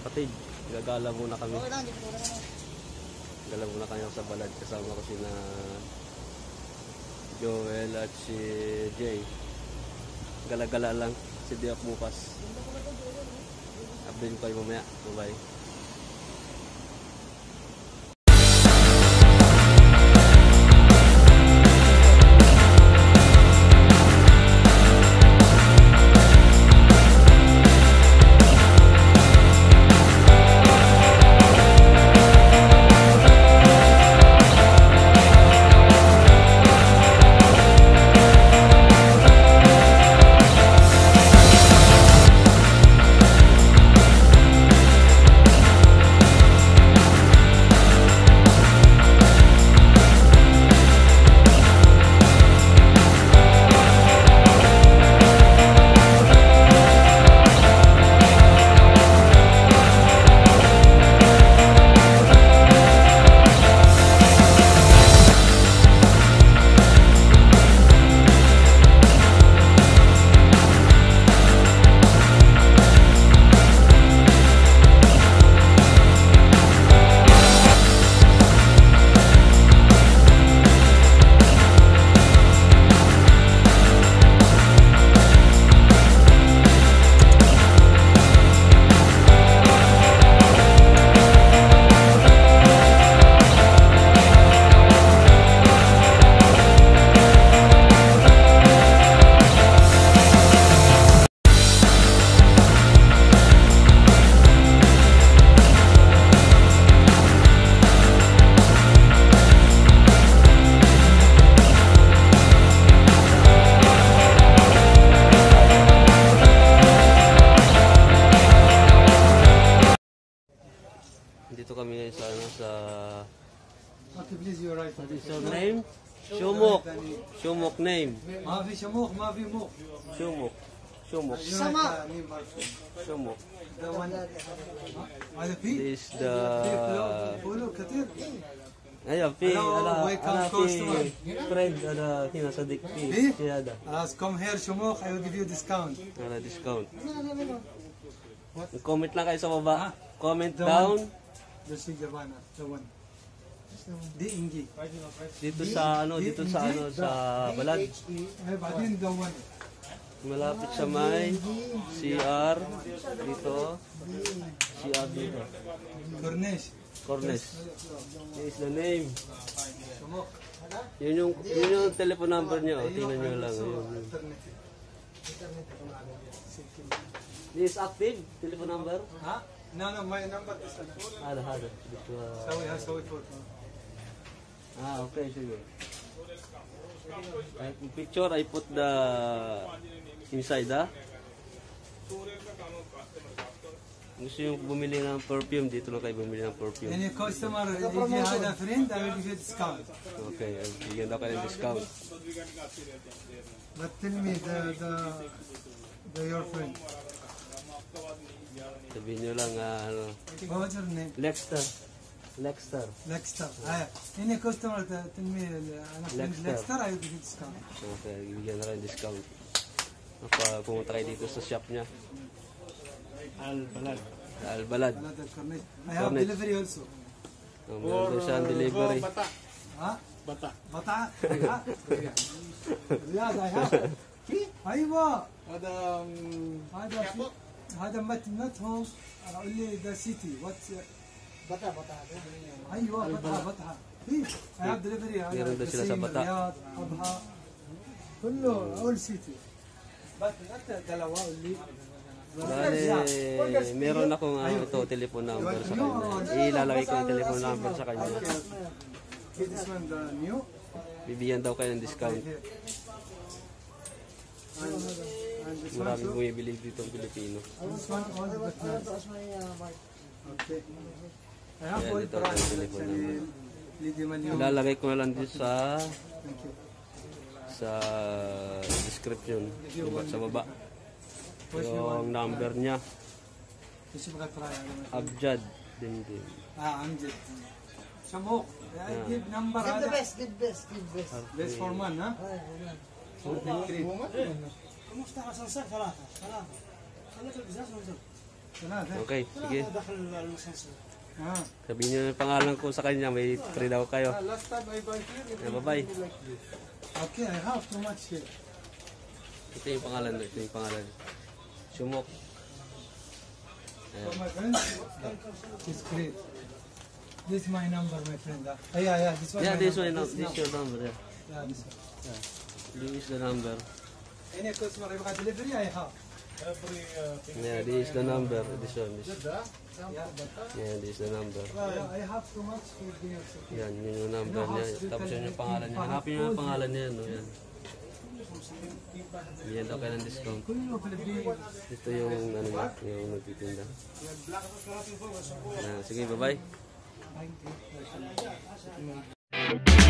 kapatid. Gagala muna kami. Gagala muna kami sa balad. Kasama ko sina Joel at si Jay. Gala-gala lang. Si Diak bukas. Update ko kayo mamaya. Bye-bye. Dito kami ngayon sa please, you're right. What is your name? Shumok. Shumok name. Mavi Shumok, Mavi Muk. Shumok. Shumok. Shumok. The one. This is the Ayo, friend, hina sa dikpi. Come here, Shumok, I will give you discount. Discount. Comment lang kayo sa baba. Comment down. The one. Di Ingi. Dito sa balad. Malapit sa may CR dito. CR dito. Cornes. This is the name. Yun yung telephone number niya. Tingnan nyo lang. This is active telephone number? Huh? No, my number is هذا okay, sige. Picture, I put the inside, Gusto yung bumili ng perfume, dito lang kayo bumili ng perfume. Any customer, if you had a friend, I will give you discount. Okay, bigyan daw kayo ng discount. But tell me, your friend. Sabihin nyo lang, What's your name? Lexter. Any customer, tell me, Lexter, I will give you discount. Okay, bigyan na rin discount. Pumunta kayo dito sa shop niya. Albalad. I have delivery also. Meron doon siyang delivery. Bata. Riyad, I have. أيوة هذا not home only the city what أيوة بطحة I have delivery meron doon sila sa Bata. رياض أبها كله all city but not dalawa only. Meron akong ito telephone number sa kanya. Ilalagay ko yung telephone number sa kanya. This one the new. Bibigyan daw kayo ng discount. Maraming bumibili dito ng Pilipino. Okay. I have all brands actually. Ilalagay ko na lang dito sa description sa baba. Yung number niya. Abjad din. Amjad. Shamok. Give number. Give the best. Best for man, ha? مفتاح اسانسير ثلاثة خليك القزاز ونزل ثلاثة. Okay, sige. دخل المسلسل. Sabihin niyo yung pangalan ko sa kanya, may free daw kayo. Last time I buy here, it Yeah, bye-bye. will be like this. Okay, I have too much here. Ito yung pangalan, ito yung pangalan. Shumok. For Ayan. my friend, it's great. This is my number, my friend. Yeah, this one. Yeah, my this number. one, this is your number. Yeah. Yeah, this one. This is the number. Any customer يبغى delivery, I have. Yeah, this is the number. This one. This. Yeah, Yeah, this is the number. I have too much for dinner. Yan, yun yung number niya. Tapos yun yung pangalan niya. Hanapin niyo yung pangalan niya. No? Yan. Yan daw kayo ng discount. كله في البيت. Ito yung ano niya, yung nagtitinda. Sige, bye-bye. Thank you.